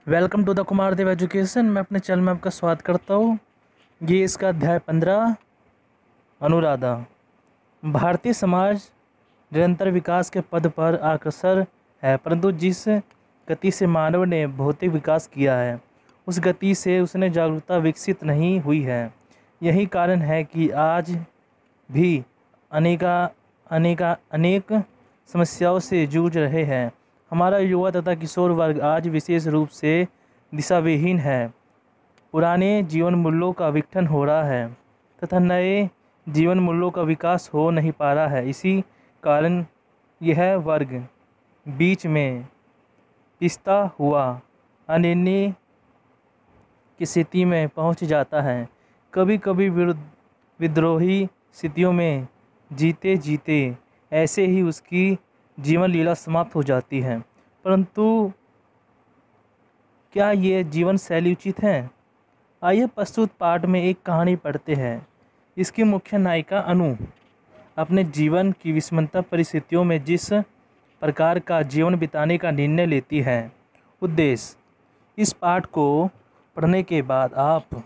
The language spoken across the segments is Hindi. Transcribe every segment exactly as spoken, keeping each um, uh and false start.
Welcome to the Kumar Dev education. मैं अपने चैनल में आपका स्वागत करता हूँ। ये इसका अध्याय पंद्रह अनुराधा। भारतीय समाज निरंतर विकास के पद पर अग्रसर है, परंतु जिस गति से मानव ने भौतिक विकास किया है उस गति से उसने जागरूकता विकसित नहीं हुई है। यही कारण है कि आज भी अनेका अनेका अनेक समस्याओं से जूझ रहे हैं। हमारा युवा तथा किशोर वर्ग आज विशेष रूप से दिशाविहीन है। पुराने जीवन मूल्यों का विघटन हो रहा है तथा नए जीवन मूल्यों का विकास हो नहीं पा रहा है। इसी कारण यह वर्ग बीच में पिसता हुआ अनिर्णय की स्थिति में पहुंच जाता है। कभी कभी विरुद्ध विद्रोही स्थितियों में जीते जीते ऐसे ही उसकी जीवन लीला समाप्त हो जाती है। परंतु क्या ये जीवन शैली उचित है? आइए प्रस्तुत पाठ में एक कहानी पढ़ते हैं। इसकी मुख्य नायिका अनु अपने जीवन की विषमता परिस्थितियों में जिस प्रकार का जीवन बिताने का निर्णय लेती है। उद्देश्य: इस पाठ को पढ़ने के बाद आप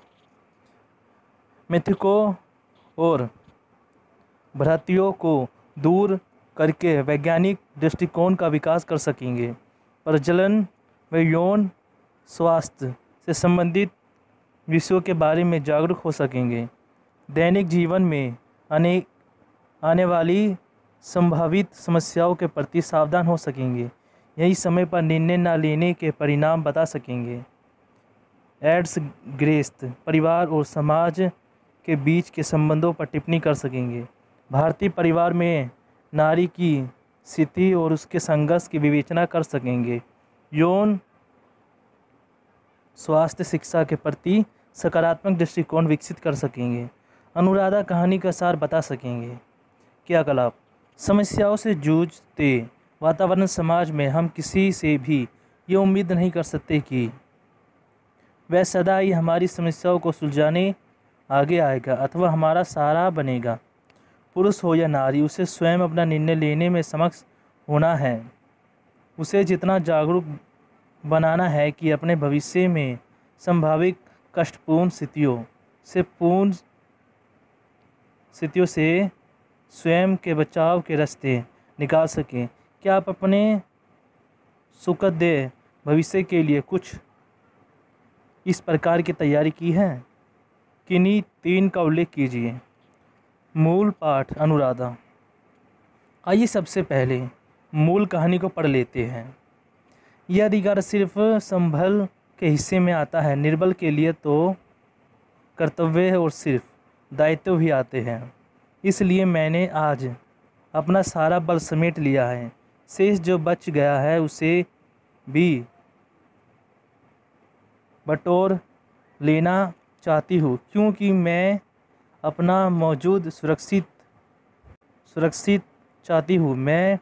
मिथकों और भ्रांतियों को दूर करके वैज्ञानिक दृष्टिकोण का विकास कर सकेंगे। प्रजनन व यौन स्वास्थ्य से संबंधित विषयों के बारे में जागरूक हो सकेंगे। दैनिक जीवन में अनेक आने वाली संभावित समस्याओं के प्रति सावधान हो सकेंगे। यही समय पर निर्णय न लेने के परिणाम बता सकेंगे। एड्स ग्रस्त परिवार और समाज के बीच के संबंधों पर टिप्पणी कर सकेंगे। भारतीय परिवार में नारी की स्थिति और उसके संघर्ष की विवेचना कर सकेंगे। यौन स्वास्थ्य शिक्षा के प्रति सकारात्मक दृष्टिकोण विकसित कर सकेंगे। अनुराधा कहानी का सार बता सकेंगे। क्रियाकलाप: समस्याओं से जूझते वातावरण समाज में हम किसी से भी ये उम्मीद नहीं कर सकते कि वह सदा ही हमारी समस्याओं को सुलझाने आगे आएगा अथवा हमारा सहारा बनेगा। पुरुष हो या नारी, उसे स्वयं अपना निर्णय लेने में सक्षम होना है। उसे जितना जागरूक बनाना है कि अपने भविष्य में संभावित कष्टपूर्ण स्थितियों से पूर्ण स्थितियों से स्वयं के बचाव के रास्ते निकाल सकें। क्या आप अपने सुखद भविष्य के लिए कुछ इस प्रकार की तैयारी की है? किन्हीं तीन का उल्लेख कीजिए। मूल पाठ अनुराधा। आइए सबसे पहले मूल कहानी को पढ़ लेते हैं। यह अधिकार सिर्फ संभल के हिस्से में आता है। निर्बल के लिए तो कर्तव्य और सिर्फ दायित्व भी आते हैं। इसलिए मैंने आज अपना सारा बल समेट लिया है। शेष जो बच गया है उसे भी बटोर लेना चाहती हूँ, क्योंकि मैं अपना मौजूद सुरक्षित सुरक्षित चाहती हूँ। मैं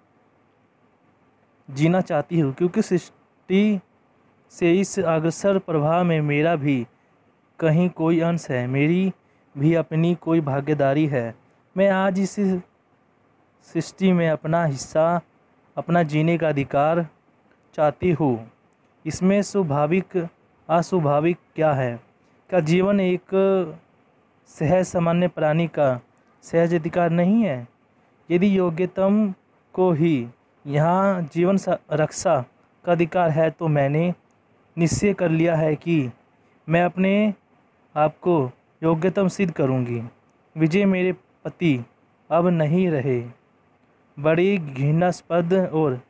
जीना चाहती हूँ, क्योंकि सृष्टि से इस अग्रसर प्रवाह में मेरा भी कहीं कोई अंश है, मेरी भी अपनी कोई भागीदारी है। मैं आज इस सृष्टि में अपना हिस्सा, अपना जीने का अधिकार चाहती हूँ। इसमें स्वाभाविक अस्वाभाविक क्या है? क्या जीवन एक सहज सामान्य प्राणी का सहज अधिकार नहीं है? यदि योग्यतम को ही यहाँ जीवन रक्षा का अधिकार है तो मैंने निश्चय कर लिया है कि मैं अपने आप को योग्यतम सिद्ध करूँगी। विजय मेरे पति अब नहीं रहे। बड़ी घृणास्पद और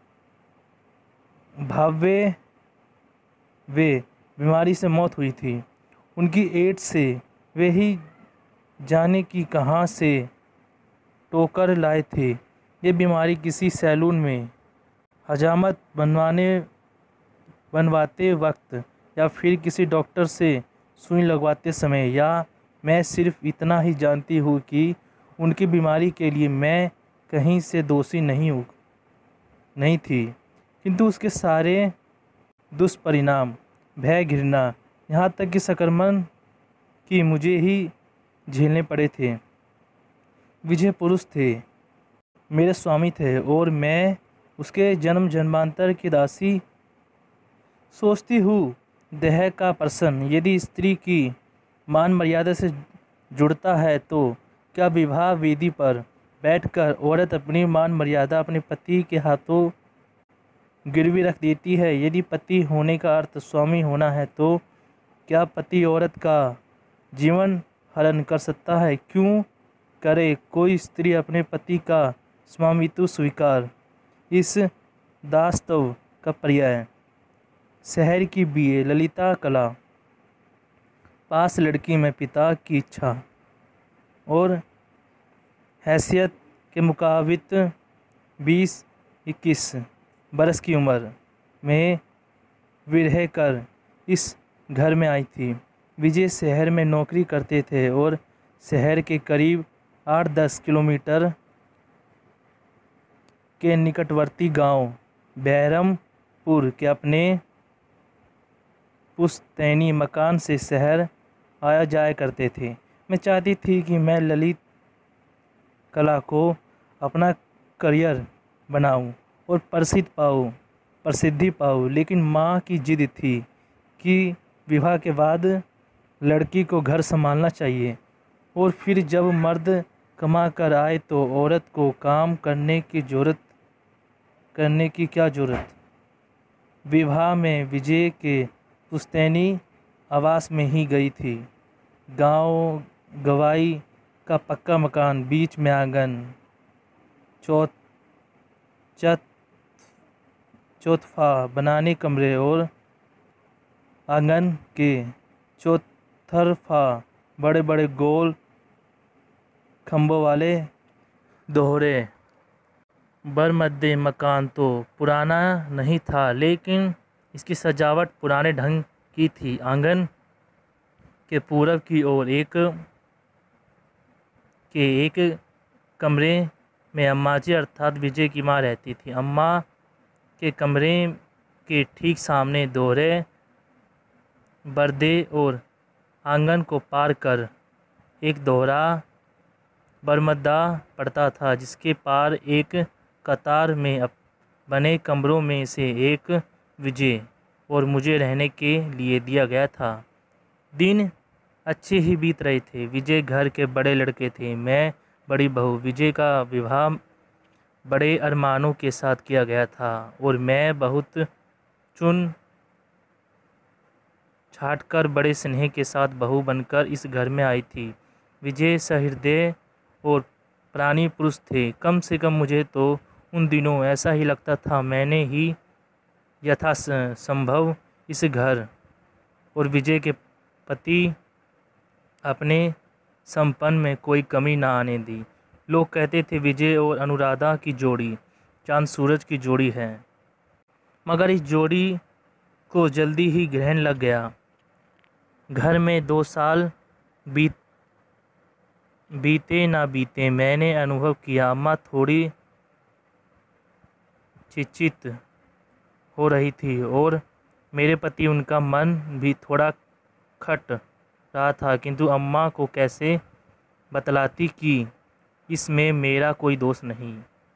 भाव्य वे बीमारी से मौत हुई थी। उनकी एड्स से वे ही जाने की कहाँ से टोकर लाए थे। ये बीमारी किसी सैलून में हजामत बनवाने बनवाते वक्त या फिर किसी डॉक्टर से सुई लगवाते समय, या मैं सिर्फ इतना ही जानती हूँ कि उनकी बीमारी के लिए मैं कहीं से दोषी नहीं हूँ नहीं थी, किंतु उसके सारे दुष्परिणाम, भय, घृणा, यहाँ तक कि संक्रमण की मुझे ही झेलने पड़े थे। विजय पुरुष थे, मेरे स्वामी थे और मैं उसके जन्म जन्मांतर की दासी सोचती हूँ देह का प्रश्न यदि स्त्री की मान मर्यादा से जुड़ता है तो क्या विवाह वेदी पर बैठकर औरत अपनी मान मर्यादा अपने पति के हाथों गिरवी रख देती है? यदि पति होने का अर्थ स्वामी होना है तो क्या पति औरत का जीवन हरण कर सकता है? क्यों करे कोई स्त्री अपने पति का स्वामित्व स्वीकार? इस दास्तव का पर्याय। शहर की बीए ललिता कला पास लड़की में पिता की इच्छा और हैसियत के मुताबिक बीस इक्कीस बरस की उम्र में विरह कर इस घर में आई थी। विजय शहर में नौकरी करते थे और शहर के करीब आठ दस किलोमीटर के निकटवर्ती गांव बहरमपुर के अपने पुश्तैनी मकान से शहर आया जाया करते थे। मैं चाहती थी कि मैं ललित कला को अपना करियर बनाऊं और प्रसिद्ध पाऊं प्रसिद्धि पाऊं, लेकिन माँ की जिद थी कि विवाह के बाद लड़की को घर संभालना चाहिए और फिर जब मर्द कमा कर आए तो औरत को काम करने की जरूरत करने की क्या जरूरत। विवाह में विजय के पुश्तैनी आवास में ही गई थी। गांव गवाई का पक्का मकान, बीच में आंगन, चौथ चत चौथफा बनाने कमरे और आंगन के चौथरफा बड़े बड़े गोल खंभों वाले दोहरे बरमदे। मकान तो पुराना नहीं था, लेकिन इसकी सजावट पुराने ढंग की थी। आंगन के पूरब की ओर एक के एक कमरे में अम्मा जी अर्थात विजय की माँ रहती थी। अम्मा के कमरे के ठीक सामने दोहरे बरदे और आंगन को पार कर एक दोहरा बरमदा पड़ता था, जिसके पार एक कतार में बने कमरों में से एक विजय और मुझे रहने के लिए दिया गया था। दिन अच्छे ही बीत रहे थे। विजय घर के बड़े लड़के थे, मैं बड़ी बहू। विजय का विवाह बड़े अरमानों के साथ किया गया था और मैं बहुत चुन छाटकर बड़े स्नेह के साथ बहू बनकर इस घर में आई थी। विजय सहृदय और प्राणी पुरुष थे। कम से कम मुझे तो उन दिनों ऐसा ही लगता था। मैंने ही यथासंभव इस घर और विजय के पति अपने संपन्न में कोई कमी ना आने दी। लोग कहते थे विजय और अनुराधा की जोड़ी चांद सूरज की जोड़ी है, मगर इस जोड़ी को जल्दी ही ग्रहण लग गया। घर में दो साल बीत बीते ना बीते मैंने अनुभव किया अम्मा थोड़ी चिंतित हो रही थी और मेरे प्रति उनका मन भी थोड़ा खट रहा था, किंतु अम्मा को कैसे बतलाती कि इसमें मेरा कोई दोष नहीं।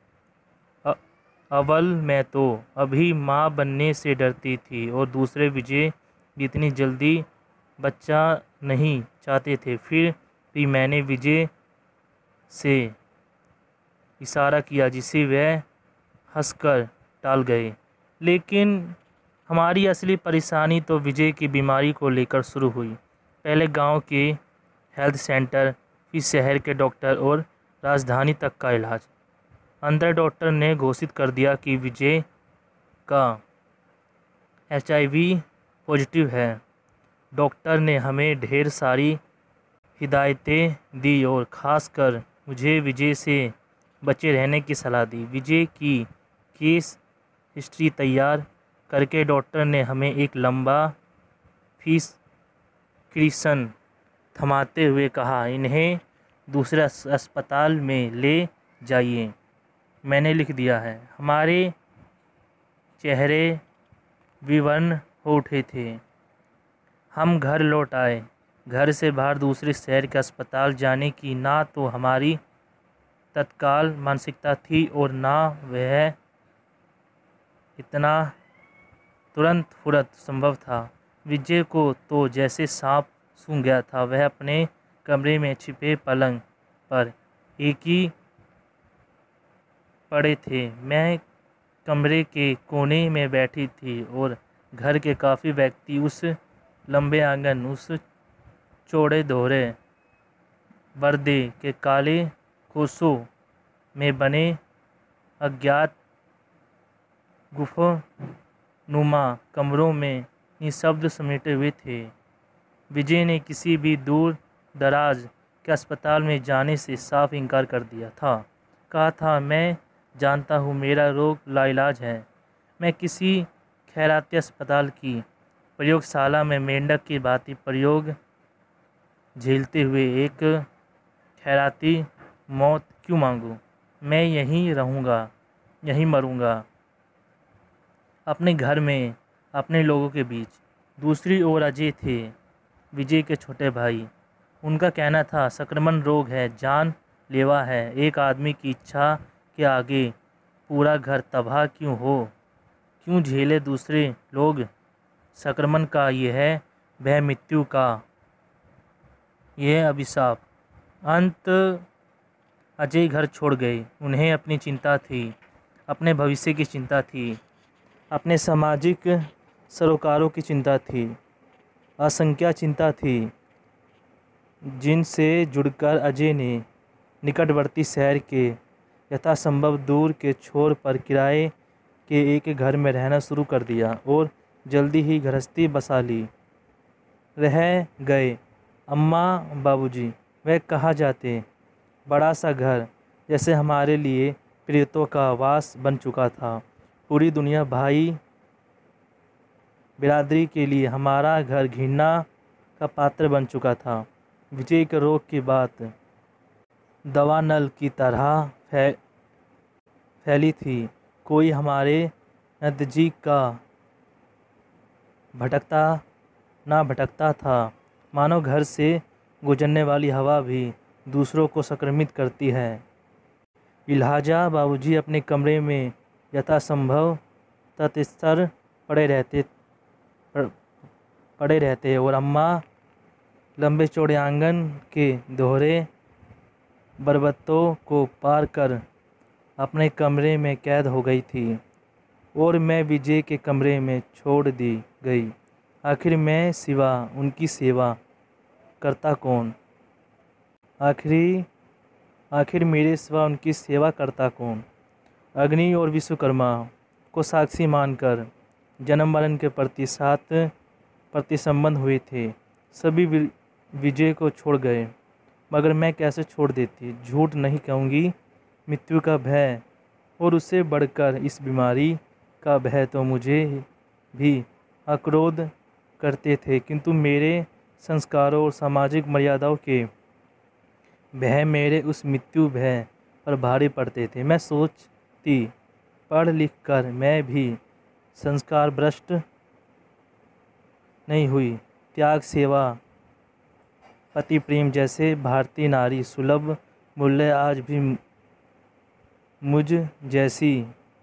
अव्वल मैं तो अभी माँ बनने से डरती थी और दूसरे विजय भी इतनी जल्दी बच्चा नहीं चाहते थे। फिर भी मैंने विजय से इशारा किया, जिसे वह हंसकर टाल गए। लेकिन हमारी असली परेशानी तो विजय की बीमारी को लेकर शुरू हुई। पहले गांव के हेल्थ सेंटर, फिर शहर के डॉक्टर और राजधानी तक का इलाज। अंदर डॉक्टर ने घोषित कर दिया कि विजय का एच आई वी पॉजिटिव है। डॉक्टर ने हमें ढेर सारी हिदायतें दी और ख़ासकर मुझे विजय से बचे रहने की सलाह दी। विजय की केस हिस्ट्री तैयार करके डॉक्टर ने हमें एक लंबा प्रिस्क्रिप्शन थमाते हुए कहा, इन्हें दूसरे अस्पताल में ले जाइए। मैंने लिख दिया है। हमारे चेहरे विवर्ण हो उठे थे। हम घर लौट आए। घर से बाहर दूसरे शहर के अस्पताल जाने की ना तो हमारी तत्काल मानसिकता थी और ना वह इतना तुरंत फुरत संभव था। विजय को तो जैसे सांप सूंघ गया था। वह अपने कमरे में छिपे पलंग पर एक ही पड़े थे। मैं कमरे के कोने में बैठी थी और घर के काफ़ी व्यक्ति उस लंबे आंगन, उस चौड़े दोहरे पर्दे के काले कोसों में बने अज्ञात गुफानुमा कमरों में निःशब्द समेटे हुए थे। विजय ने किसी भी दूर दराज के अस्पताल में जाने से साफ इनकार कर दिया था। कहा था, मैं जानता हूँ मेरा रोग लाइलाज है। मैं किसी खैराती अस्पताल की प्रयोगशाला में मेंढक की भांति प्रयोग झेलते हुए एक खैराती मौत क्यों मांगूं? मैं यहीं रहूँगा, यहीं मरूँगा, अपने घर में, अपने लोगों के बीच। दूसरी ओर अजय थे, विजय के छोटे भाई। उनका कहना था, संक्रमण रोग है, जान लेवा है। एक आदमी की इच्छा के आगे पूरा घर तबाह क्यों हो? क्यों झेले दूसरे लोग संक्रमण का यह भय, मृत्यु का यह अभिशाप? अंत अजय घर छोड़ गए। उन्हें अपनी चिंता थी, अपने भविष्य की चिंता थी, अपने सामाजिक सरोकारों की चिंता थी, असंख्य चिंता थी, जिनसे जुड़कर अजय ने निकटवर्ती शहर के यथासंभव दूर के छोर पर किराए के एक घर में रहना शुरू कर दिया और जल्दी ही गृहस्थी बसा ली। रह गए अम्मा बाबूजी। वह कहा जाते बड़ा सा घर जैसे हमारे लिए प्रेतों का वास बन चुका था। पूरी दुनिया भाई बिरादरी के लिए हमारा घर घृणा का पात्र बन चुका था। विजय के रोग की बात दवानल की तरह फै फैली थी। कोई हमारे नज़दीक का भटकता ना भटकता था। मानो घर से गुजरने वाली हवा भी दूसरों को संक्रमित करती है। लिहाजा बाबूजी अपने कमरे में यथासंभव तटस्थ पड़े रहते पड़े रहते और अम्मा लंबे चौड़े आंगन के दोहरे बरबत्तों को पार कर अपने कमरे में कैद हो गई थी और मैं विजय के कमरे में छोड़ दी गई। आखिर मैं सिवा उनकी सेवा करता कौन? आखिरी आखिर मेरे सिवा उनकी सेवा करता कौन? अग्नि और विश्वकर्मा को साक्षी मानकर जन्म मरण के प्रति सात प्रति संबंध हुए थे। सभी विजय को छोड़ गए, मगर मैं कैसे छोड़ देती? झूठ नहीं कहूँगी, मृत्यु का भय और उससे बढ़कर इस बीमारी का भय तो मुझे भी अक्रोध करते थे, किंतु मेरे संस्कारों और सामाजिक मर्यादाओं के भय मेरे उस मृत्यु भय पर भारी पड़ते थे। मैं सोचती, पढ़ लिख कर मैं भी संस्कार भ्रष्ट नहीं हुई। त्याग, सेवा, पति प्रेम जैसे भारतीय नारी सुलभ मूल्य आज भी मुझ जैसी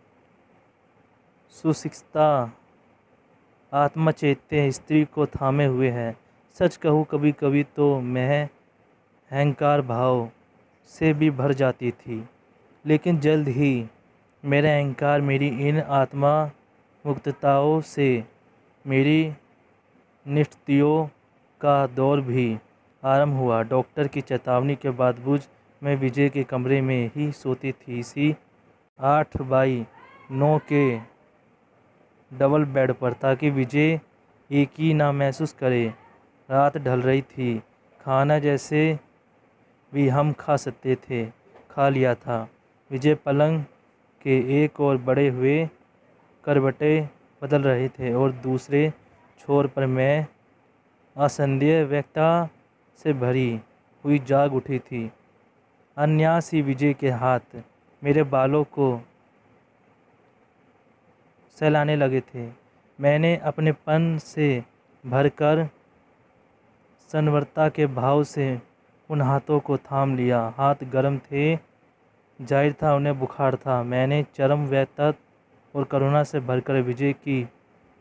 सुशिक्षिता आत्मचैत्य स्त्री को थामे हुए है। सच कहूँ, कभी कभी तो मैं अहंकार भाव से भी भर जाती थी, लेकिन जल्द ही मेरा अहंकार मेरी इन आत्मा मुक्तताओं से मेरी निष्ठतियों का दौर भी आरंभ हुआ। डॉक्टर की चेतावनी के बावजूद मैं विजय के कमरे में ही सोती थी, इसी आठ बाई नौ के डबल बेड पर, ताकि विजय एक ही ना महसूस करे। रात ढल रही थी। खाना जैसे भी हम खा सकते थे, खा लिया था। विजय पलंग के एक और बड़े हुए करवटें बदल रहे थे और दूसरे छोर पर मैं असंदेह व्यक्ता से भरी हुई जाग उठी थी। अन्यास ही विजय के हाथ मेरे बालों को सहलाने लगे थे। मैंने अपनेपन से भरकर सन्वरता के भाव से उन हाथों को थाम लिया। हाथ गर्म थे, जाहिर था उन्हें बुखार था। मैंने चरम व्यथा और करुणा से भरकर विजय की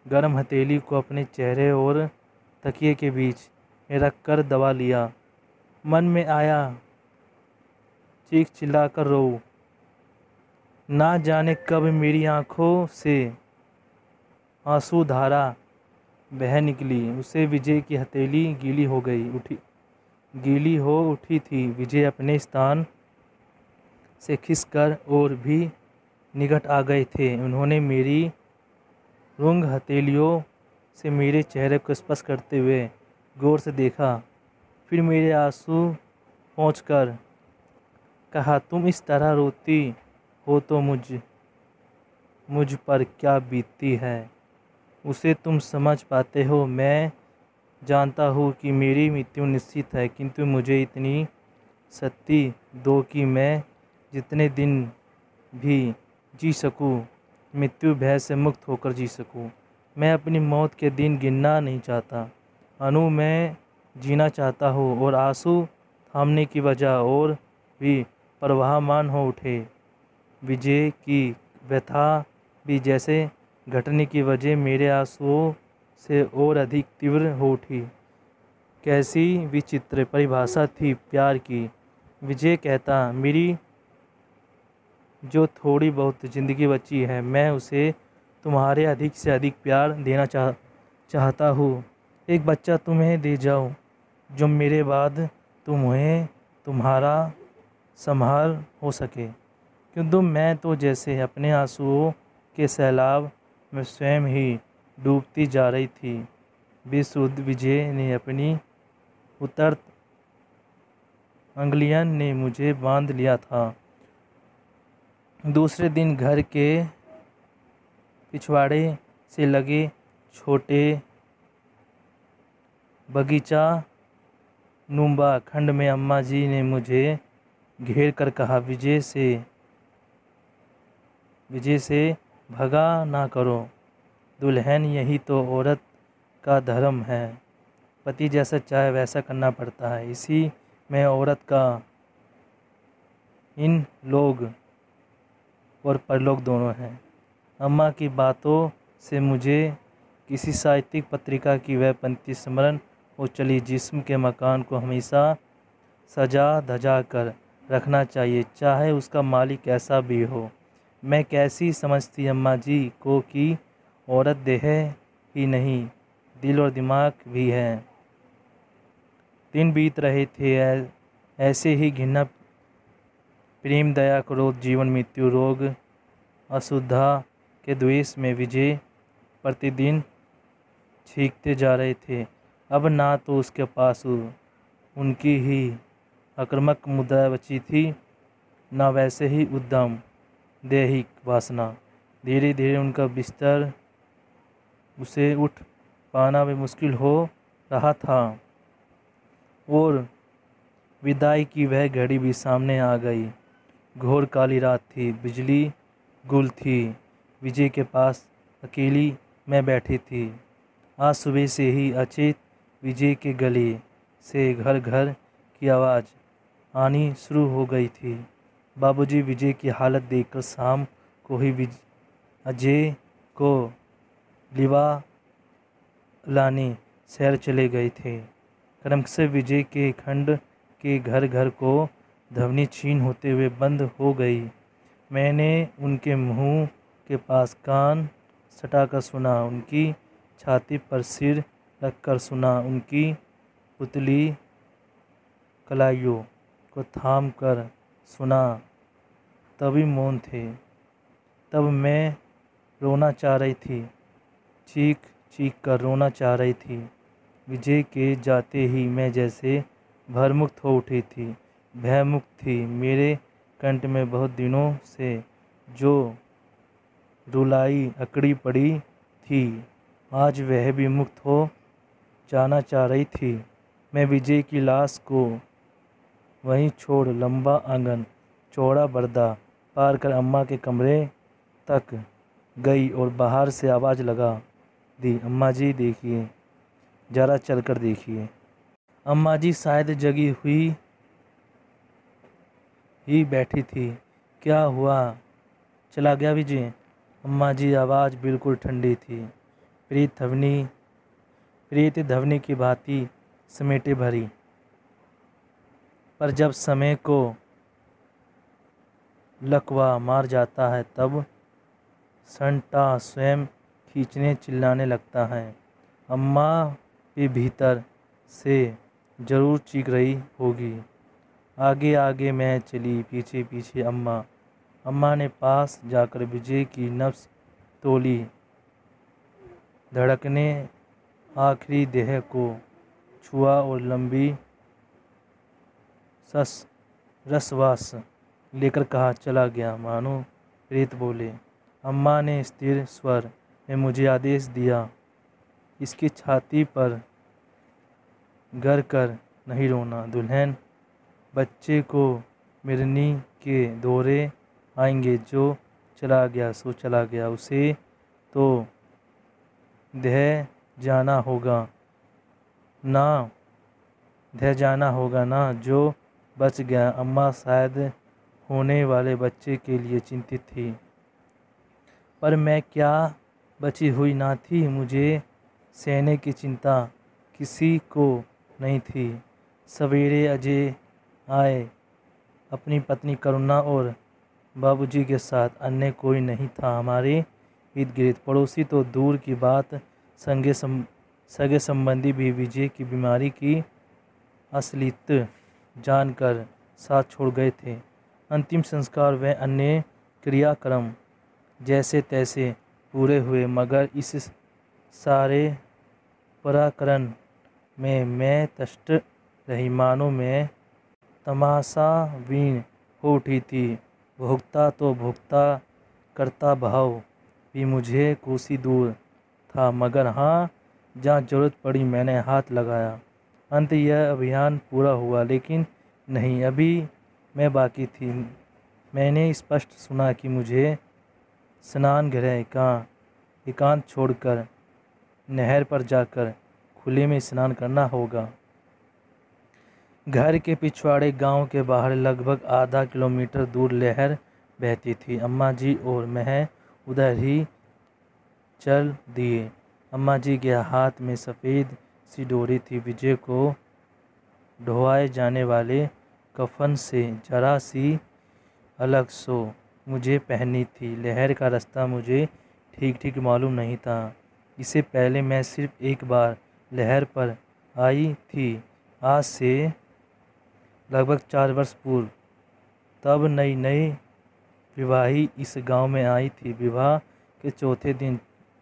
गर्म हथेली को अपने चेहरे और तकिए के बीच रख कर दबा लिया। मन में आया चीख चिल्लाकर रोऊं। ना जाने कब मेरी आंखों से आंसू धारा बह निकली। उसे विजय की हथेली गीली हो गई उठी गीली हो उठी थी। विजय अपने स्थान से खिसकर और भी निकट आ गए थे। उन्होंने मेरी रुंग हथेलियों से मेरे चेहरे को स्पर्श करते हुए गौर से देखा। फिर मेरे आंसू पोंछकर कहा, तुम इस तरह रोती हो तो मुझ मुझ पर क्या बीतती है उसे तुम समझ पाते हो। मैं जानता हूँ कि मेरी मृत्यु निश्चित है, किंतु मुझे इतनी शक्ति दो कि मैं जितने दिन भी जी सकूँ मृत्यु भय से मुक्त होकर जी सकूँ। मैं अपनी मौत के दिन गिनना नहीं चाहता अनु, मैं जीना चाहता हूँ। और आंसू थामने की वजह और भी प्रवाहमान हो उठे। विजय की व्यथा भी जैसे घटने की वजह मेरे आंसुओं से और अधिक तीव्र हो उठी। कैसी विचित्र परिभाषा थी प्यार की। विजय कहता, मेरी जो थोड़ी बहुत ज़िंदगी बची है मैं उसे तुम्हारे अधिक से अधिक प्यार देना चाह चाहता हूँ। एक बच्चा तुम्हें दे जाऊँ जो मेरे बाद तुम्हें तुम्हारा संभाल हो सके। किंतु मैं तो जैसे अपने आंसुओं के सैलाब में स्वयं ही डूबती जा रही थी। बेसुध विजय ने अपनी उतरत अंगुलियों ने मुझे बांध लिया था। दूसरे दिन घर के पिछवाड़े से लगे छोटे बगीचा नुमा खंड में अम्मा जी ने मुझे घेर कर कहा, विजय से विजय से भगा ना करो दुल्हन, यही तो औरत का धर्म है। पति जैसा चाहे वैसा करना पड़ता है। इसी में औरत का इन लोग और परलोक दोनों हैं। अम्मा की बातों से मुझे किसी साहित्यिक पत्रिका की वह पंक्ति स्मरण हो चली, जिस्म के मकान को हमेशा सजा धजा कर रखना चाहिए, चाहे उसका मालिक कैसा भी हो। मैं कैसी समझती अम्मा जी को कि औरत देह ही नहीं दिल और दिमाग भी है। दिन बीत रहे थे ऐसे ही घृणा प्रेम दया क्रोध जीवन मृत्यु रोग अशुद्धा के द्वेष में विजय प्रतिदिन छींकते जा रहे थे। अब ना तो उसके पास उनकी ही आक्रामक मुद्रा बची थी, ना वैसे ही उद्दाम दैहिक वासना। धीरे धीरे उनका बिस्तर उसे उठ पाना भी मुश्किल हो रहा था और विदाई की वह घड़ी भी सामने आ गई। घोर काली रात थी, बिजली गुल थी। विजय के पास अकेली मैं बैठी थी। आज सुबह से ही अचेत विजय के गले से घर घर की आवाज़ आनी शुरू हो गई थी। बाबूजी विजय की हालत देखकर शाम को ही अजय को लिवा लाने शहर चले गए थे। क्रमशः विजय के खंड के घर घर को ध्वनि क्षीण होते हुए बंद हो गई। मैंने उनके मुंह के पास कान सटाकर सुना, उनकी छाती पर सिर रखकर सुना, उनकी पुतली कलाइयों को थाम कर सुना, तभी मौन थे। तब मैं रोना चाह रही थी, चीख चीख कर रोना चाह रही थी। विजय के जाते ही मैं जैसे भयमुक्त हो उठी थी, भयमुक्त थी। मेरे कंठ में बहुत दिनों से जो रुलाई अकड़ी पड़ी थी, आज वह भी मुक्त हो जाना चाह रही थी। मैं विजय की लाश को वहीं छोड़ लंबा आंगन चौड़ा बरदा पार कर अम्मा के कमरे तक गई और बाहर से आवाज़ लगा दी, अम्मा जी देखिए, ज़रा चलकर देखिए। अम्मा जी शायद जगी हुई ही बैठी थी। क्या हुआ, चला गया विजय? अम्मा जी आवाज़ बिल्कुल ठंडी थी। प्रीत ध्वनि प्रीत ध्वनि की भांति समेटे भरी। पर जब समय को लकवा मार जाता है तब संटा स्वयं खींचने चिल्लाने लगता है। अम्मा भी भीतर से जरूर चीख रही होगी। आगे आगे मैं चली, पीछे पीछे अम्मा। अम्मा ने पास जाकर विजय की नब्ज तोली, धड़कने आखिरी देह को छुआ और लंबी सस रसवास लेकर कहा, चला गया मानो। प्रीत बोले। अम्मा ने स्थिर स्वर में मुझे आदेश दिया, इसकी छाती पर गर कर नहीं रोना दुल्हन। बच्चे को मिरनी के दौरे आएंगे। जो चला गया सो चला गया, उसे तो दह जाना होगा ना दह जाना होगा ना जो बच गया। अम्मा शायद होने वाले बच्चे के लिए चिंतित थी, पर मैं क्या बची हुई ना थी। मुझे सहने की चिंता किसी को नहीं थी। सवेरे अजय आए, अपनी पत्नी करुणा और बाबूजी के साथ। अन्य कोई नहीं था हमारे इर्द गिर्द। पड़ोसी तो दूर की बात, संगे सम, सगे संबंधी भी विजय की बीमारी की असलियत जानकर साथ छोड़ गए थे। अंतिम संस्कार व अन्य क्रियाक्रम जैसे तैसे पूरे हुए, मगर इस सारे पराक्रम में मैं तटस्थ रही, मानो मैं तमाशाबीन हो उठी थी। भोगता तो भोगता, करता भाव भी मुझे कोसी दूर था, मगर हाँ, जहाँ जरूरत पड़ी मैंने हाथ लगाया। अंत यह अभियान पूरा हुआ, लेकिन नहीं, अभी मैं बाकी थी। मैंने स्पष्ट सुना कि मुझे स्नान गृह का एकांत छोड़कर नहर पर जाकर खुले में स्नान करना होगा। घर के पिछवाड़े गांव के बाहर लगभग आधा किलोमीटर दूर नहर बहती थी। अम्मा जी और मैं उधर ही चल दिए। अम्मा जी के हाथ में सफ़ेद सी डोरी थी। विजय को ढोवाए जाने वाले कफन से जरा सी अलग सो मुझे पहनी थी। नहर का रास्ता मुझे ठीक ठीक मालूम नहीं था। इससे पहले मैं सिर्फ एक बार नहर पर आई थी, आज से लगभग चार वर्ष पूर्व। तब नई नई विवाही इस गांव में आई थी। विवाह के चौथे दिन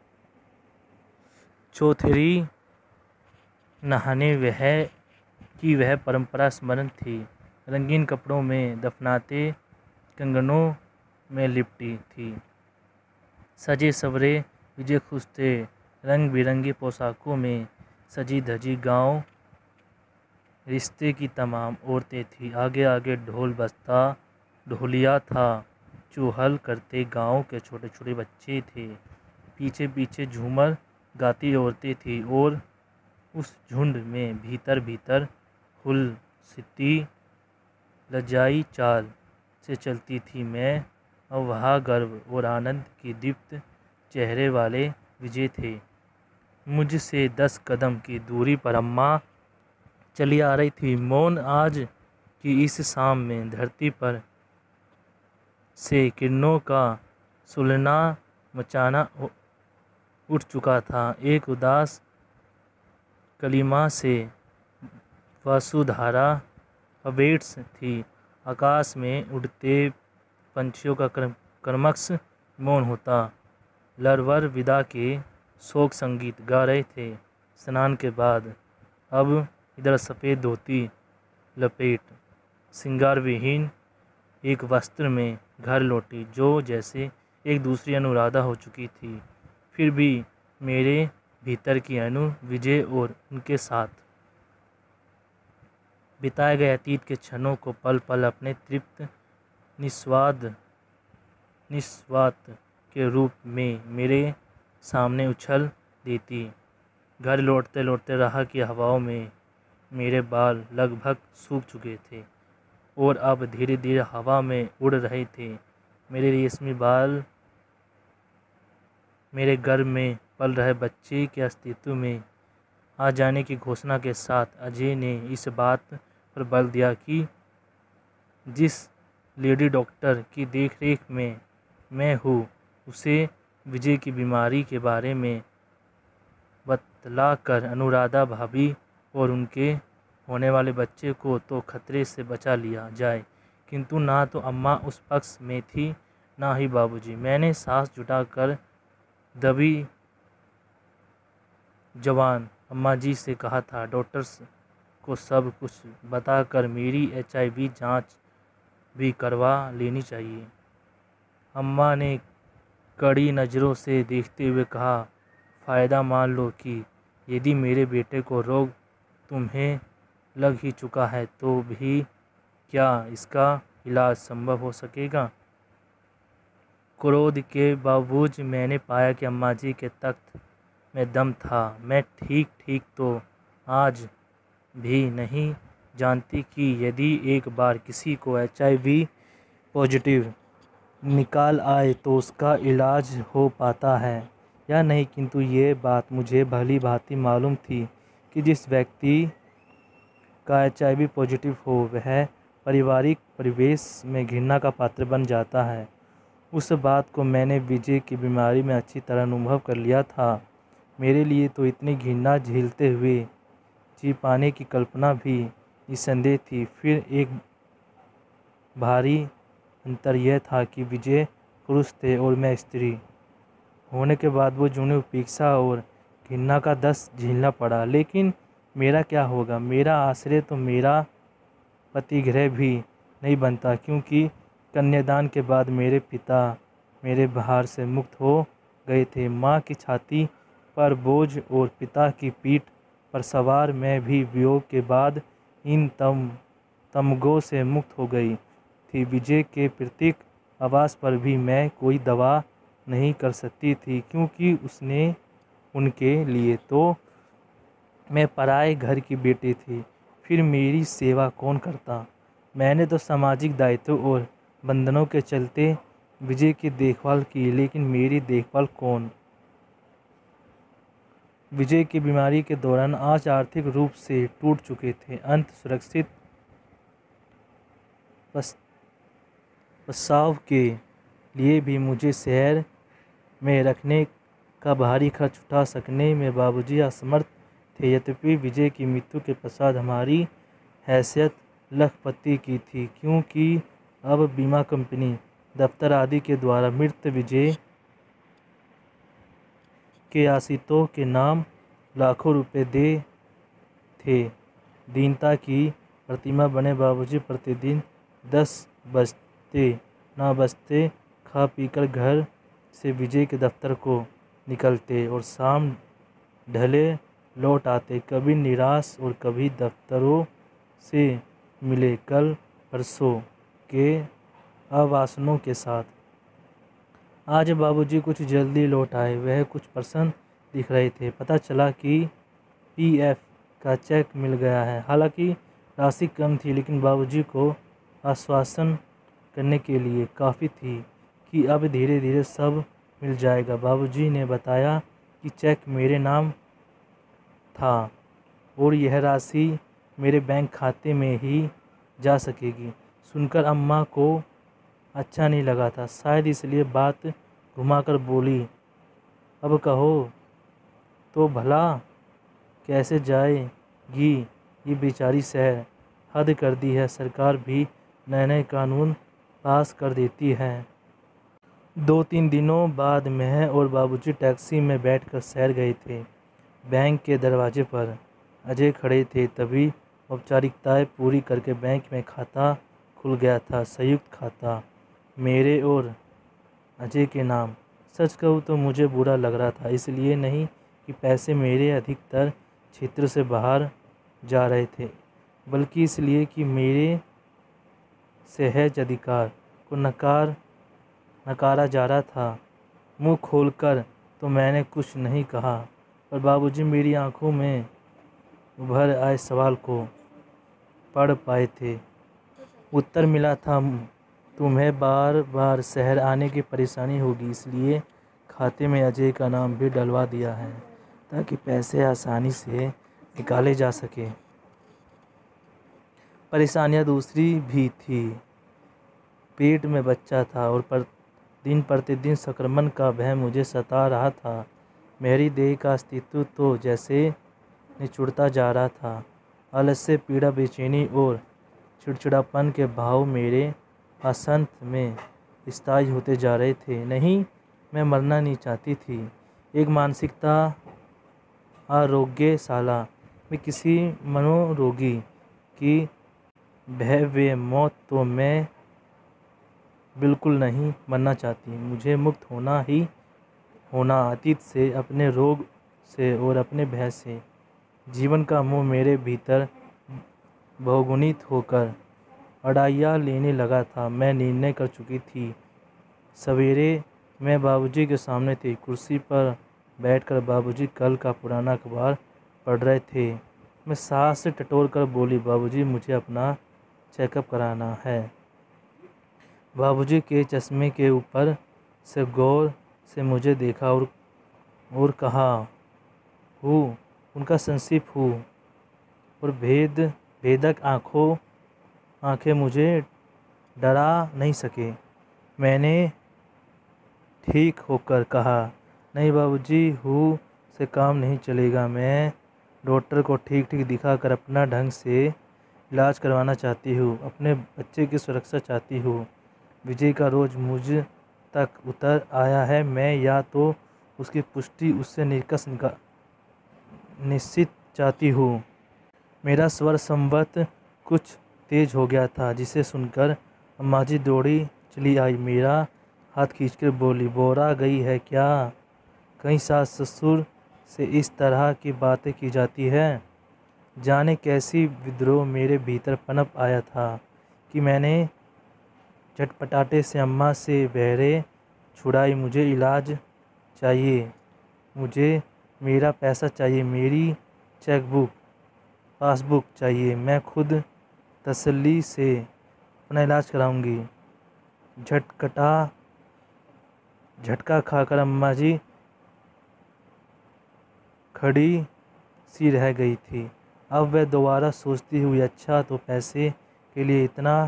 चौथरी नहाने वह की वह परंपरा स्मरण थी। रंगीन कपड़ों में दफनाते, कंगनों में लिपटी थी। सजे सवरे विजय खुश थे। रंग बिरंगी पोशाकों में सजी धजी गांव रिश्ते की तमाम औरतें थीं। आगे आगे ढोल बजता ढोलिया था। चूहल करते गांव के छोटे छोटे बच्चे थे। पीछे पीछे झूमर गाती औरतें थीं और उस झुंड में भीतर भीतर हुलसती लजाई चाल से चलती थी मैं। अब वहाँ गर्व और आनंद की दीप्त चेहरे वाले विजय थे। मुझसे दस कदम की दूरी पर अम्मा चली आ रही थी। मौन आज की इस शाम में धरती पर से किरणों का सुलना मचाना उठ चुका था। एक उदास कलिमा से वसुधारा अवेट्स थी। आकाश में उड़ते पंछियों का कर्मश मौन होता। लरवर विदा के शोक संगीत गा रहे थे। स्नान के बाद अब इधर सफ़ेद धोती लपेट श्रृंगार विहीन एक वस्त्र में घर लौटी, जो जैसे एक दूसरी अनुराधा हो चुकी थी। फिर भी मेरे भीतर की अनु विजय और उनके साथ बिताए गए अतीत के क्षणों को पल पल अपने तृप्त निस्वाद निस्वार्थ के रूप में मेरे सामने उछल देती। घर लौटते लौटते राह की हवाओं में मेरे बाल लगभग सूख चुके थे और अब धीरे धीरे हवा में उड़ रहे थे। मेरे रेशमी बाल मेरे गर्भ में पल रहे बच्चे के अस्तित्व में आ जाने की घोषणा के साथ अजय ने इस बात पर बल दिया कि जिस लेडी डॉक्टर की देखरेख में मैं हूँ उसे विजय की बीमारी के बारे में बतलाकर अनुराधा भाभी और उनके होने वाले बच्चे को तो खतरे से बचा लिया जाए। किंतु ना तो अम्मा उस पक्ष में थी ना ही बाबूजी। मैंने सांस जुटाकर दबी जवान अम्मा जी से कहा था डॉक्टर्स को सब कुछ बताकर मेरी एच आई वी जाँच भी करवा लेनी चाहिए। अम्मा ने कड़ी नज़रों से देखते हुए कहा, फ़ायदा मान लो कि यदि मेरे बेटे को रोग तुम्हें लग ही चुका है तो भी क्या इसका इलाज संभव हो सकेगा। क्रोध के बावजूद मैंने पाया कि अम्मा जी के तख्त में दम था। मैं ठीक ठीक तो आज भी नहीं जानती कि यदि एक बार किसी को एच आई वी पॉजिटिव निकाल आए तो उसका इलाज हो पाता है या नहीं, किंतु ये बात मुझे भली भांति मालूम थी कि जिस व्यक्ति का एच आई वी पॉजिटिव हो वह पारिवारिक परिवेश में घृणा का पात्र बन जाता है। उस बात को मैंने विजय की बीमारी में अच्छी तरह अनुभव कर लिया था। मेरे लिए तो इतनी घृणा झेलते हुए जी पाने की कल्पना भी निस्संदेह थी। फिर एक भारी अंतर यह था कि विजय पुरुष थे और मैं स्त्री होने के बाद वो जुनून, उपेक्षा और घृणा का दस झेलना पड़ा। लेकिन मेरा क्या होगा। मेरा आश्रय तो मेरा पतिगृह भी नहीं बनता, क्योंकि कन्यादान के बाद मेरे पिता मेरे भार से मुक्त हो गए थे। माँ की छाती पर बोझ और पिता की पीठ पर सवार मैं भी वियोग के बाद इन तम तमगों से मुक्त हो गई थी। विजय के प्रतीक आवास पर भी मैं कोई दवा नहीं कर सकती थी, क्योंकि उसने उनके लिए तो मैं पराए घर की बेटी थी। फिर मेरी सेवा कौन करता। मैंने तो सामाजिक दायित्व और बंधनों के चलते विजय की देखभाल की, लेकिन मेरी देखभाल कौन। विजय की बीमारी के दौरान आज आर्थिक रूप से टूट चुके थे। अंत सुरक्षित प्रसव के लिए भी मुझे शहर में रखने का भारी खर्च उठा सकने में बाबूजी असमर्थ थे। यद्यपि विजय की मृत्यु के पश्चात हमारी हैसियत लखपति की थी, क्योंकि अब बीमा कंपनी, दफ्तर आदि के द्वारा मृत विजय के आश्रितों के नाम लाखों रुपए दे थे। दीनता की प्रतिमा बने बाबूजी प्रतिदिन दस बजते न बजते खा पीकर घर से विजय के दफ्तर को निकलते और शाम ढले लौट आते, कभी निराश और कभी दफ्तरों से मिले कल परसों के आवासनों के साथ। आज बाबूजी कुछ जल्दी लौट आए। वह कुछ प्रसन्न दिख रहे थे। पता चला कि पी एफ का चेक मिल गया है। हालांकि राशि कम थी, लेकिन बाबूजी को आश्वासन करने के लिए काफ़ी थी कि अब धीरे धीरे सब मिल जाएगा। बाबूजी ने बताया कि चेक मेरे नाम था और यह राशि मेरे बैंक खाते में ही जा सकेगी। सुनकर अम्मा को अच्छा नहीं लगा था, शायद इसलिए बात घुमाकर बोली, अब कहो तो भला कैसे जाएगी ये बेचारी शहर। हद कर दी है, सरकार भी नए नए कानून पास कर देती है। दो तीन दिनों बाद मैं और बाबूजी टैक्सी में बैठकर शहर गए थे। बैंक के दरवाजे पर अजय खड़े थे। तभी औपचारिकताएं पूरी करके बैंक में खाता खुल गया था, संयुक्त खाता मेरे और अजय के नाम। सच कहूँ तो मुझे बुरा लग रहा था, इसलिए नहीं कि पैसे मेरे अधिकतर क्षेत्र से बाहर जा रहे थे, बल्कि इसलिए कि मेरे सहज अधिकार को नकार नकारा जा रहा था। मुंह खोलकर तो मैंने कुछ नहीं कहा, पर बाबूजी मेरी आंखों में उभर आए सवाल को पढ़ पाए थे। उत्तर मिला था, तुम्हें बार बार शहर आने की परेशानी होगी, इसलिए खाते में अजय का नाम भी डलवा दिया है ताकि पैसे आसानी से निकाले जा सके। परेशानियां दूसरी भी थी। पेट में बच्चा था और पर दिन प्रतिदिन संक्रमण का भय मुझे सता रहा था। मेरी देह का अस्तित्व तो जैसे निचुड़ता जा रहा था। आलस्य, पीड़ा, बेचैनी और चिड़चिड़ापन के भाव मेरे आसंत में स्थायी होते जा रहे थे। नहीं, मैं मरना नहीं चाहती थी। एक मानसिकता आरोग्यशाला में किसी मनोरोगी की भयावह मौत तो मैं बिल्कुल नहीं मरना चाहती। मुझे मुक्त होना ही होना, अतीत से, अपने रोग से और अपने भय से। जीवन का मोह मेरे भीतर बहुगुणित होकर अड़ाइयाँ लेने लगा था। मैं निर्णय कर चुकी थी। सवेरे मैं बाबूजी के सामने थी। कुर्सी पर बैठकर बाबूजी कल का पुराना अखबार पढ़ रहे थे। मैं सास से टटोल कर बोली, बाबूजी मुझे अपना चेकअप कराना है। बाबूजी के चश्मे के ऊपर से गौर से मुझे देखा और और कहा, हूँ उनका संक्षिप्त हूँ और भेद भेदक आँखों आँखें मुझे डरा नहीं सके। मैंने ठीक होकर कहा, नहीं बाबूजी, हूँ से काम नहीं चलेगा। मैं डॉक्टर को ठीक ठीक दिखाकर अपना ढंग से इलाज करवाना चाहती हूँ। अपने बच्चे की सुरक्षा चाहती हूँ। विजय का रोज मुझ तक उतर आया है। मैं या तो उसकी पुष्टि उससे निकस निश्चित चाहती हूँ। मेरा स्वर संवत कुछ तेज हो गया था, जिसे सुनकर अम्मा जी दौड़ी चली आई। मेरा हाथ खींचकर बोली, बोरा गई है क्या? कहीं सास ससुर से इस तरह की बातें की जाती है? जाने कैसी विद्रोह मेरे भीतर पनप आया था कि मैंने झटपटाटे से अम्मा से बहरे छुड़ाई। मुझे इलाज चाहिए, मुझे मेरा पैसा चाहिए, मेरी चेकबुक पासबुक चाहिए। मैं खुद तसल्ली से अपना इलाज कराऊंगी। झटकटा झटका खाकर अम्मा जी खड़ी सी रह गई थी। अब वह दोबारा सोचती हुई, अच्छा तो पैसे के लिए इतना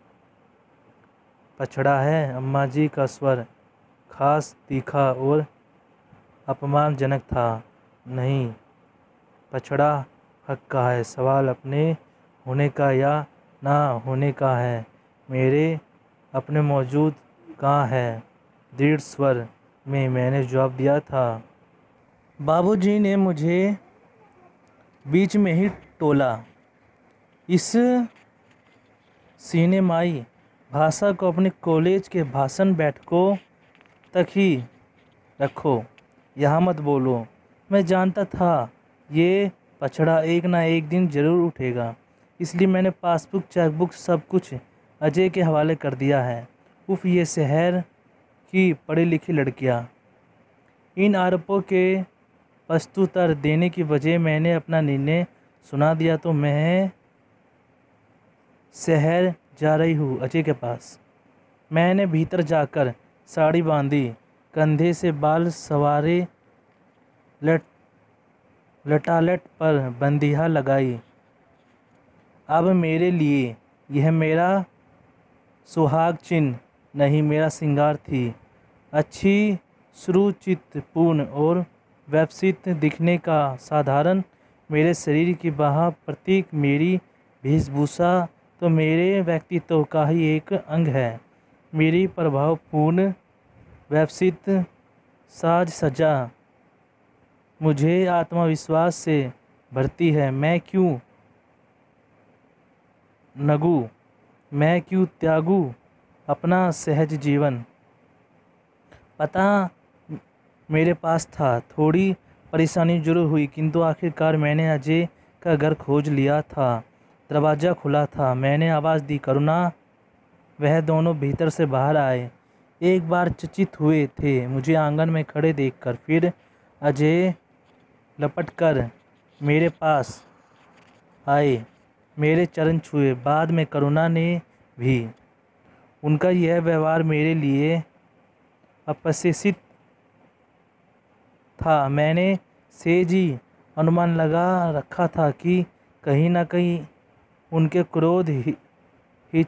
पछड़ा है? अम्मा जी का स्वर खास तीखा और अपमानजनक था। नहीं, पछड़ा हक का है। सवाल अपने होने का या ना होने का है। मेरे अपने मौजूद कहाँ है? दृढ़ स्वर में मैंने जवाब दिया था। बाबूजी ने मुझे बीच में ही टोला। इस सिनेमाई भाषा को अपने कॉलेज के भाषण बैठकों तक ही रखो, यहाँ मत बोलो। मैं जानता था ये पछड़ा एक ना एक दिन जरूर उठेगा, इसलिए मैंने पासबुक चेकबुक सब कुछ अजय के हवाले कर दिया है। उफ, ये शहर की पढ़ी लिखी लड़कियाँ। इन आरोपों के प्रत्युत्तर देने की वजह मैंने अपना निर्णय सुना दिया तो मैं शहर जा रही हूँ अजय के पास। मैंने भीतर जाकर साड़ी बांधी, कंधे से बाल सवारे, लट लटालट पर बंदियाँ लगाई। अब मेरे लिए यह मेरा सुहाग चिन्ह नहीं, मेरा श्रृंगार थी। अच्छी, सुरुचिपूर्ण और व्यवस्थित दिखने का साधारण मेरे शरीर की बाह प्रतीक, मेरी वेशभूषा तो मेरे व्यक्तित्व का ही एक अंग है। मेरी प्रभावपूर्ण व्यवस्थित साज सज्जा मुझे आत्मविश्वास से भरती है। मैं क्यों नगू, मैं क्यों त्यागू अपना सहज जीवन? पता मेरे पास था। थोड़ी परेशानी जरूर हुई, किंतु आखिरकार मैंने अजय का घर खोज लिया था। दरवाज़ा खुला था। मैंने आवाज़ दी, करुणा। वह दोनों भीतर से बाहर आए। एक बार चकित हुए थे मुझे आंगन में खड़े देखकर, फिर अजय लपटकर मेरे पास आए, मेरे चरण छुए। बाद में करुणा ने भी। उनका यह व्यवहार मेरे लिए अप्रत्याशित था। मैंने सेज ही अनुमान लगा रखा था कि कहीं न कहीं उनके क्रोध, हि, हि,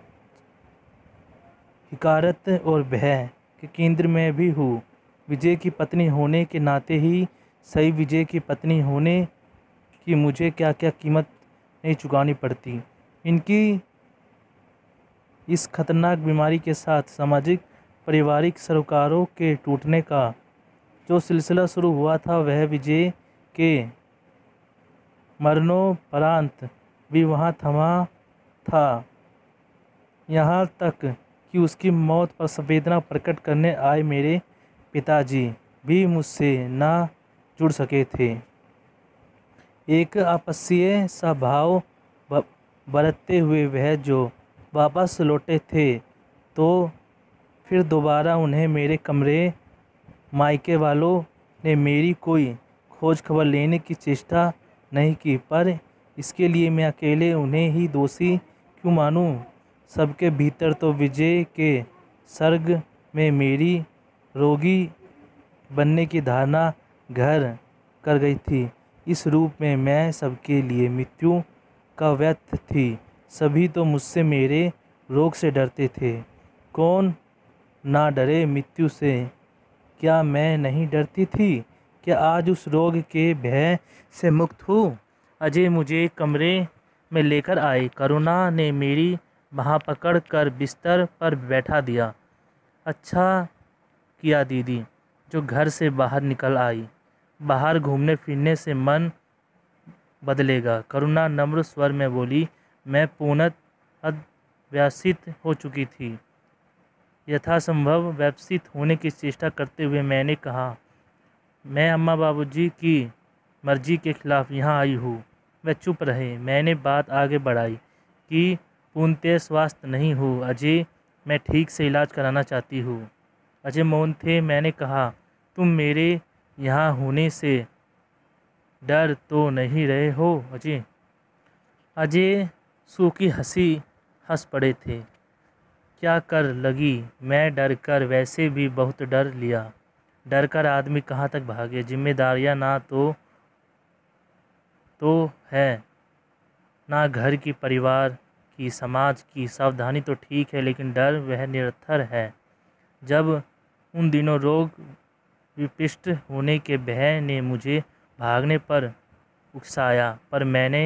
हिकारत और भय के केंद्र में भी हूँ। विजय की पत्नी होने के नाते ही सही विजय की पत्नी होने की मुझे क्या क्या कीमत नहीं चुकानी पड़ती। इनकी इस खतरनाक बीमारी के साथ सामाजिक पारिवारिक सरोकारों के टूटने का जो सिलसिला शुरू हुआ था वह विजय के मरणोपरांत भी वहाँ थमा था। यहाँ तक कि उसकी मौत पर संवेदना प्रकट करने आए मेरे पिताजी भी मुझसे ना जुड़ सके थे। एक आपसीय सा भाव बरतते हुए वह जो वापस लौटे थे तो फिर दोबारा उन्हें मेरे कमरे मायके वालों ने मेरी कोई खोज खबर लेने की चेष्टा नहीं की, पर इसके लिए मैं अकेले उन्हें ही दोषी क्यों मानूं? सबके भीतर तो विजय के सर्ग में मेरी रोगी बनने की धारणा घर कर गई थी। इस रूप में मैं सबके लिए मृत्यु का व्यर्थ थी। सभी तो मुझसे मेरे रोग से डरते थे। कौन ना डरे मृत्यु से? क्या मैं नहीं डरती थी? क्या आज उस रोग के भय से मुक्त हूँ? अजय मुझे कमरे में लेकर आए। करुणा ने मेरी बाँह पकड़ कर बिस्तर पर बैठा दिया। अच्छा किया दीदी जो घर से बाहर निकल आई। बाहर घूमने फिरने से मन बदलेगा। करुणा नम्र स्वर में बोली। मैं पूर्णतः व्यसित हो चुकी थी। यथासंभव व्यवस्थित होने की चेष्टा करते हुए मैंने कहा, मैं अम्मा बाबूजी की मर्जी के खिलाफ यहाँ आई हूँ। वह चुप रहे। मैंने बात आगे बढ़ाई कि पूर्णतः स्वस्थ नहीं हूँ अजय, मैं ठीक से इलाज कराना चाहती हूँ। अजय मौन थे। मैंने कहा, तुम मेरे यहाँ होने से डर तो नहीं रहे हो अजय? अजय सूखी हंसी हंस पड़े थे। क्या कर लगी? मैं डर कर वैसे भी बहुत डर लिया। डर कर आदमी कहाँ तक भागे? जिम्मेदारियाँ ना तो तो है ना घर की, परिवार की, समाज की। सावधानी तो ठीक है लेकिन डर वह निरर्थक है। जब उन दिनों रोग विपिष्ट होने के भय ने मुझे भागने पर उकसाया, पर मैंने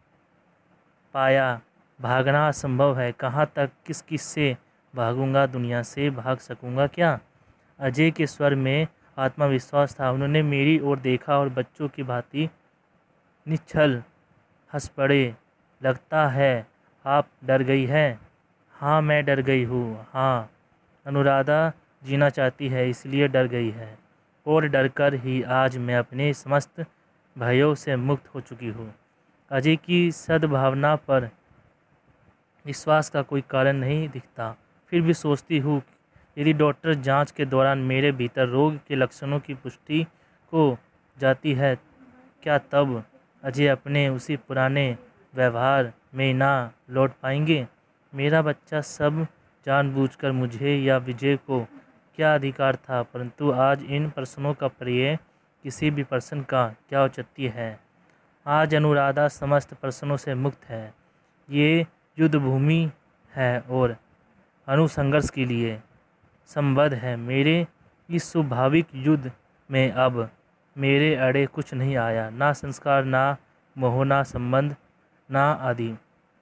पाया भागना असंभव है। कहाँ तक, किस किस से भागूंगा? दुनिया से भाग सकूंगा क्या? अजय के स्वर में आत्मविश्वास था। उन्होंने मेरी ओर देखा और बच्चों की भांति निश्चल हंस पड़े। लगता है आप डर गई हैं। हाँ मैं डर गई हूँ। हाँ अनुराधा जीना चाहती है इसलिए डर गई है, और डरकर ही आज मैं अपने समस्त भयों से मुक्त हो चुकी हूँ। अजय की सद्भावना पर विश्वास का कोई कारण नहीं दिखता। फिर भी सोचती हूँ यदि डॉक्टर जांच के दौरान मेरे भीतर रोग के लक्षणों की पुष्टि हो जाती है, क्या तब अजय अपने उसी पुराने व्यवहार में ना लौट पाएंगे? मेरा बच्चा सब जानबूझकर मुझे या विजय को क्या अधिकार था? परंतु आज इन प्रश्नों का पर्याय किसी भी प्रश्न का क्या औचित्य है? आज अनुराधा समस्त प्रश्नों से मुक्त है। ये युद्ध भूमि है और अनुसंघर्ष के लिए संबद्ध है। मेरे इस स्वाभाविक युद्ध में अब मेरे अड़े कुछ नहीं आया, ना संस्कार, ना मोह, ना संबंध, ना आदि।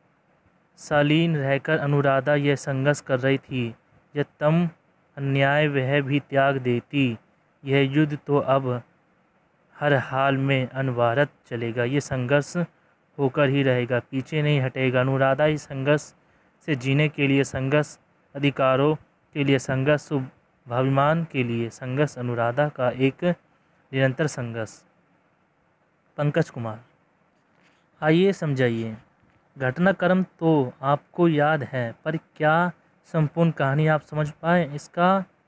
शालीन रहकर अनुराधा यह संघर्ष कर रही थी। यह तम अन्याय वह भी त्याग देती। यह युद्ध तो अब हर हाल में अनवरत चलेगा। ये संघर्ष होकर ही रहेगा, पीछे नहीं हटेगा। अनुराधा इस संघर्ष से जीने के लिए संघर्ष, अधिकारों के लिए संघर्ष, स्वाभिमान के लिए संघर्ष, अनुराधा का एक निरंतर संघर्ष। पंकज कुमार। आइए समझाइए। घटनाक्रम तो आपको याद है, पर क्या संपूर्ण कहानी आप समझ पाए? इसका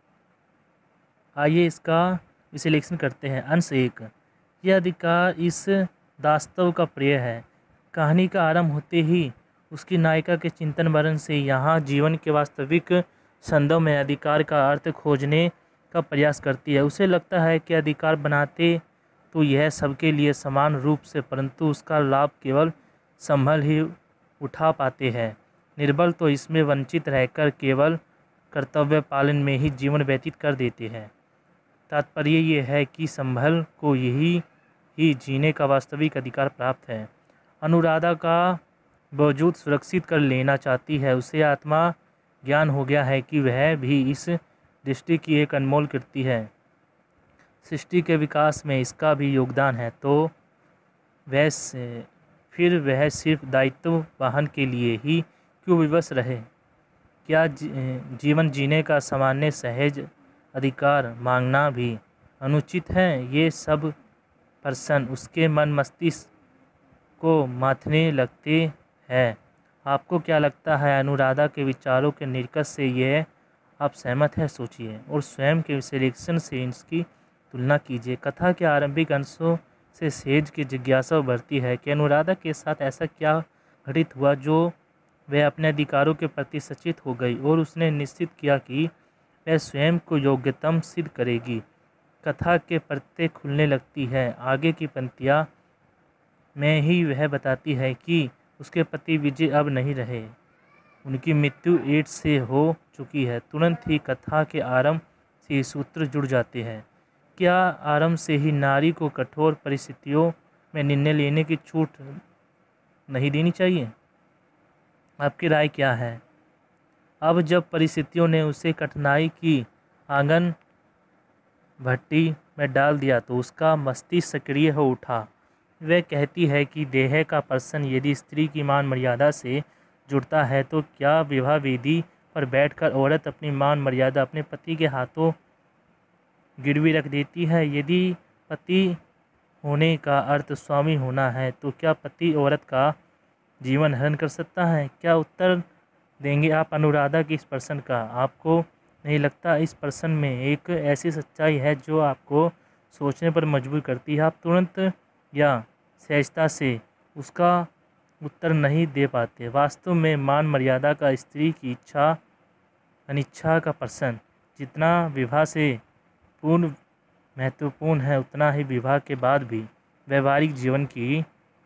आइए इसका विश्लेषण करते हैं। अंश एक। यह अधिकार इस दास्तव का प्रिय है। कहानी का आरंभ होते ही उसकी नायिका के चिंतन वर्ण से यहाँ जीवन के वास्तविक संदर्भ में अधिकार का अर्थ खोजने का प्रयास करती है। उसे लगता है कि अधिकार बनाते तो यह सबके लिए समान रूप से, परंतु उसका लाभ केवल संभल ही उठा पाते हैं। निर्बल तो इसमें वंचित रहकर केवल कर्तव्य पालन में ही जीवन व्यतीत कर देते हैं। तात्पर्य ये है कि संभल को यही ही जीने का वास्तविक अधिकार प्राप्त है। अनुराधा का वजूद सुरक्षित कर लेना चाहती है। उसे आत्मा ज्ञान हो गया है कि वह भी इस दृष्टि की एक अनमोल कृति है, सृष्टि के विकास में इसका भी योगदान है। तो वह फिर वह सिर्फ दायित्व वहन के लिए ही क्यों विवश रहे? क्या जीवन जीने का सामान्य सहज अधिकार मांगना भी अनुचित है? ये सब प्रश्न उसके मन मस्तिष्क को माथने लगते हैं। आपको क्या लगता है? अनुराधा के विचारों के निष्कर्ष से यह आप सहमत हैं? सोचिए और स्वयं के विश्लेषण से इसकी तुलना कीजिए। कथा के आरंभिक अंशों से सेज की जिज्ञासा उभरती है कि अनुराधा के साथ ऐसा क्या घटित हुआ जो वह अपने अधिकारों के प्रति सचेत हो गई और उसने निश्चित किया कि वह स्वयं को योग्यतम सिद्ध करेगी। कथा के पत्ते खुलने लगती है। आगे की पंक्तियाँ में ही वह बताती है कि उसके पति विजय अब नहीं रहे, उनकी मृत्यु एड्स से हो चुकी है। तुरंत ही कथा के आरंभ से सूत्र जुड़ जाते हैं। क्या आरंभ से ही नारी को कठोर परिस्थितियों में निर्णय लेने की छूट नहीं देनी चाहिए? आपकी राय क्या है? अब जब परिस्थितियों ने उसे कठिनाई की आंगन भट्टी में डाल दिया तो उसका मस्तिष्क सक्रिय हो उठा। वह कहती है कि देह का प्रश्न यदि स्त्री की मान मर्यादा से जुड़ता है तो क्या विवाह वेदी पर बैठकर औरत अपनी मान मर्यादा अपने पति के हाथों गिरवी रख देती है? यदि पति होने का अर्थ स्वामी होना है तो क्या पति औरत का जीवन हरण कर सकता है? क्या उत्तर देंगे आप अनुराधा के इस प्रश्न का? आपको नहीं लगता इस प्रश्न में एक ऐसी सच्चाई है जो आपको सोचने पर मजबूर करती है? आप तुरंत या सहजता से उसका उत्तर नहीं दे पाते। वास्तव में मान मर्यादा का स्त्री की इच्छा अनिच्छा का प्रश्न जितना विवाह से पूर्ण महत्वपूर्ण है, उतना ही विवाह के बाद भी वैवाहिक जीवन की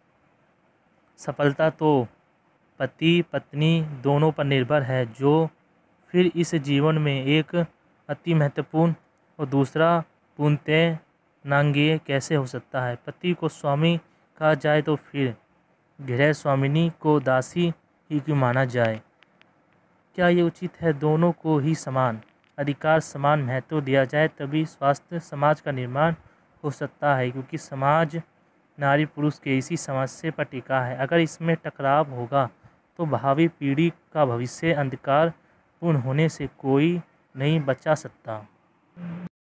सफलता तो पति पत्नी दोनों पर निर्भर है, जो फिर इस जीवन में एक अति महत्वपूर्ण और दूसरा पूर्णतः नांगीय कैसे हो सकता है? पति को स्वामी कहा जाए तो फिर गृह स्वामिनी को दासी ही क्यों माना जाए? क्या ये उचित है? दोनों को ही समान अधिकार समान महत्व दिया जाए तभी स्वास्थ्य समाज का निर्माण हो सकता है, क्योंकि समाज नारी पुरुष के इसी समस्या पर टिका है। अगर इसमें टकराव होगा तो भावी पीढ़ी का भविष्य अंधकार पूर्ण होने से कोई नहीं बचा सकता।